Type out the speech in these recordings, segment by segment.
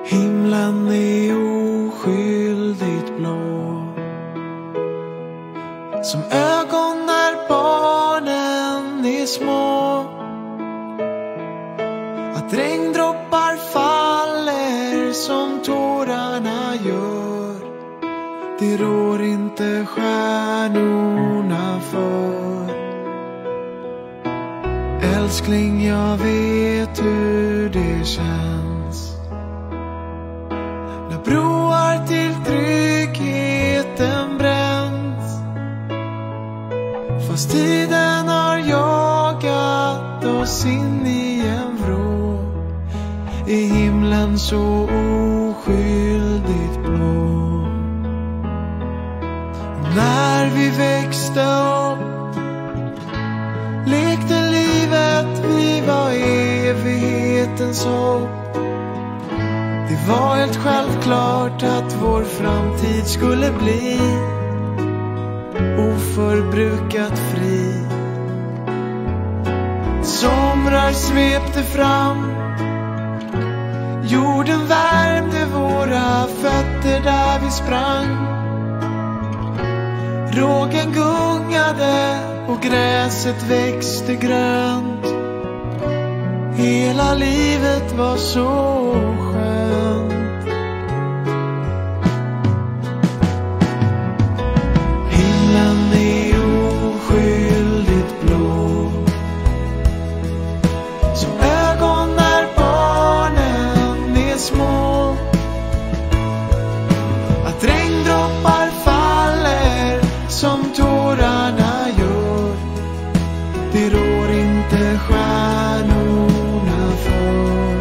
Himlen är oskyldigt blå, som ögon när barnen är små. Att regndroppar faller som tårarna gör, det rår inte stjärnorna för. Älskling, jag vet hur det känns när broar till tryggheten bränns. Fast tiden har jagat oss in i en vrå, är himlen så oskyldigt blå. När vi växte upp lekte livet, vi var evighetens hopp. Det var helt självklart att vår framtid skulle bli oförbrukat fri. Somrar svepte fram, jorden värmde våra fötter där vi sprang. Rågen gungade och gräset växte grönt. Hela livet var så skönt. Himlen är oskyldigt blå, som ögon när barnen är små. Att regndroppar faller som tårarna gör, det rår inte stjärnorna för.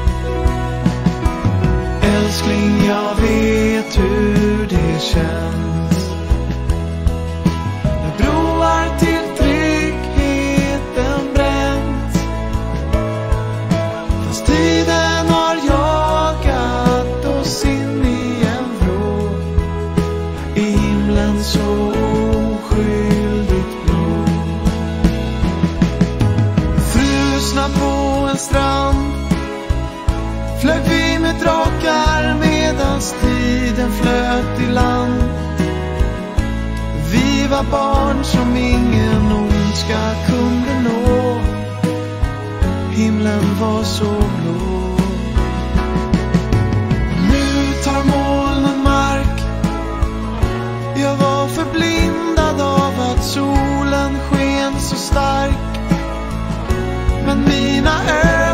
Älskling, jag vet hur det känns när broar till tryggheten bränns. Fast tiden har jagat oss in i en vrå, är himlen så oskyldigt blå. Frusna på en strand flög vi med drakar medans tiden flöt i land. Vi var barn som ingen ondska kunde nå, himlen var så blå. Nu tar molnen mark, jag var förblindad av att solen sken så stark. Men mina